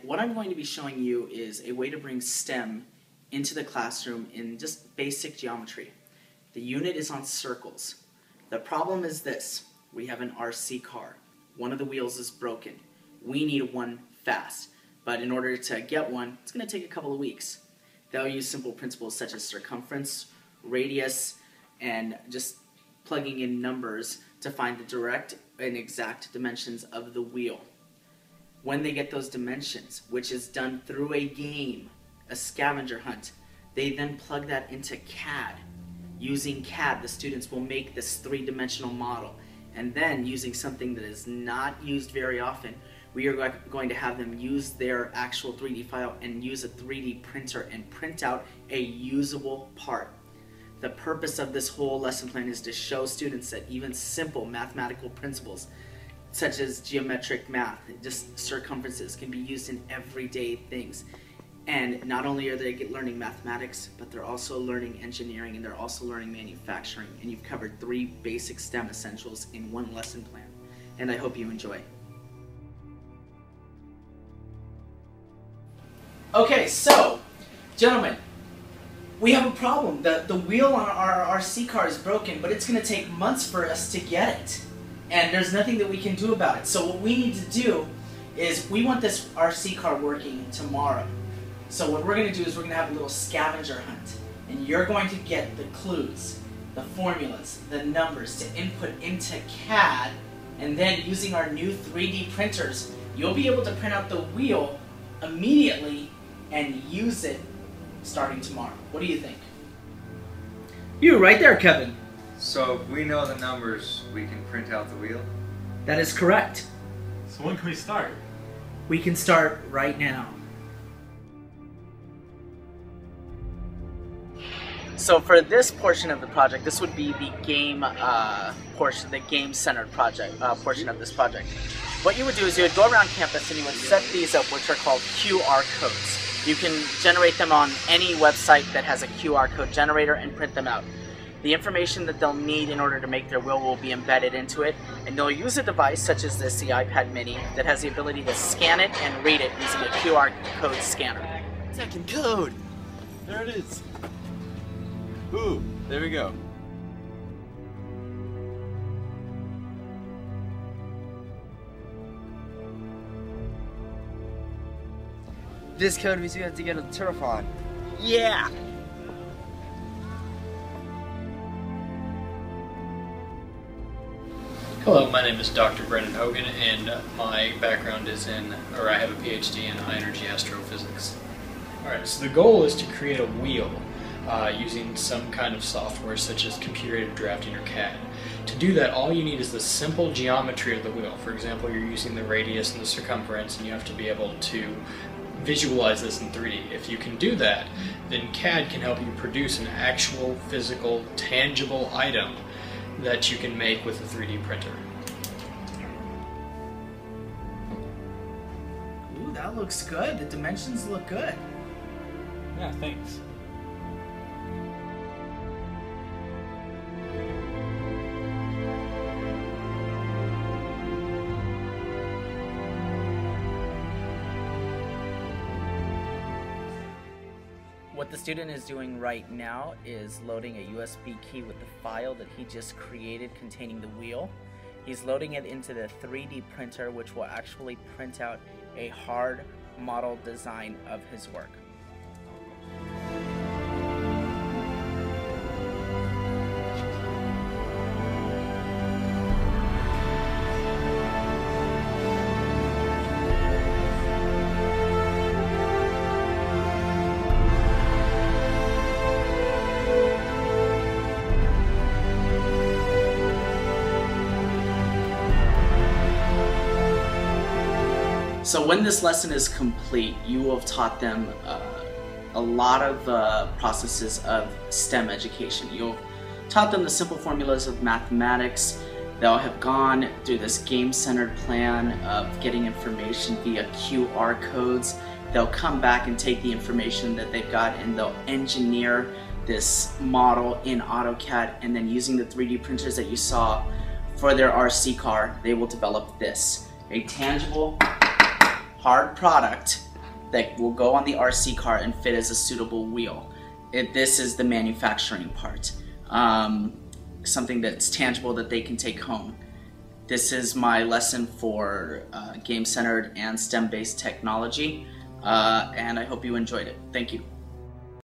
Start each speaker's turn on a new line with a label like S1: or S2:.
S1: what I'm going to be showing you is a way to bring STEM into the classroom in just basic geometry. The unit is on circles. The problem is this: we have an RC car. One of the wheels is broken. We need one fast, but in order to get one, it's going to take a couple of weeks. They'll use simple principles such as circumference, radius, and just plugging in numbers to find the direct and exact dimensions of the wheel. When they get those dimensions, which is done through a game, a scavenger hunt, they then plug that into CAD. Using CAD, the students will make this three-dimensional model, and then using something that is not used very often, we are going to have them use their actual 3D file and use a 3D printer and print out a usable part. The purpose of this whole lesson plan is to show students that even simple mathematical principles such as geometric math, just circumferences, can be used in everyday things. And not only are they learning mathematics, but they're also learning engineering, and they're also learning manufacturing. And you've covered 3 basic STEM essentials in one lesson plan. And I hope you enjoy. Okay, so, gentlemen, we have a problem. The wheel on our RC car is broken, but it's going to take months for us to get it. And there's nothing that we can do about it. So what we need to do is we want this RC car working tomorrow. So what we're going to do is we're going to have a little scavenger hunt. And you're going to get the clues, the formulas, the numbers to input into CAD. And then using our new 3D printers, you'll be able to print out the wheel immediately and use it starting tomorrow. What do you think? You right there, Kevin.
S2: So if we know the numbers, we can print out the wheel?
S1: That is correct.
S3: So when can we start?
S1: We can start right now. So for this portion of the project, this would be the game portion, the game-centered project portion of this project. What you would do is you would go around campus and you would set these up, which are called QR codes. You can generate them on any website that has a QR code generator and print them out. The information that they'll need in order to make their wheel will be embedded into it, and they'll use a device such as this, the iPad mini, that has the ability to scan it and read it using a QR code scanner.
S3: Second code! There it is. Ooh, there we go.
S4: This code means we have to get a turf on.
S1: Yeah!
S5: Hello, my name is Dr. Brendan Hogan, and my background is I have a PhD in high energy astrophysics. Alright, so the goal is to create a wheel using some kind of software such as computer-aided drafting or CAD. To do that, all you need is the simple geometry of the wheel. For example, you're using the radius and the circumference, and you have to be able to visualize this in 3D. If you can do that, then CAD can help you produce an actual, physical, tangible item that you can make with a 3D printer.
S1: Ooh, that looks good. The dimensions look good.
S3: Yeah, thanks.
S1: What the student is doing right now is loading a USB key with the file that he just created containing the wheel. He's loading it into the 3D printer, which will actually print out a hard model design of his work. So when this lesson is complete, you will have taught them a lot of processes of STEM education. You'll taught them the simple formulas of mathematics. They'll have gone through this game-centered plan of getting information via QR codes. They'll come back and take the information that they've got and they'll engineer this model in AutoCAD, and then using the 3D printers that you saw for their RC car, they will develop this, a tangible, hard product that will go on the RC car and fit as a suitable wheel. This is the manufacturing part, something that's tangible that they can take home. This is my lesson for game-centered and STEM-based technology, and I hope you enjoyed it. Thank you.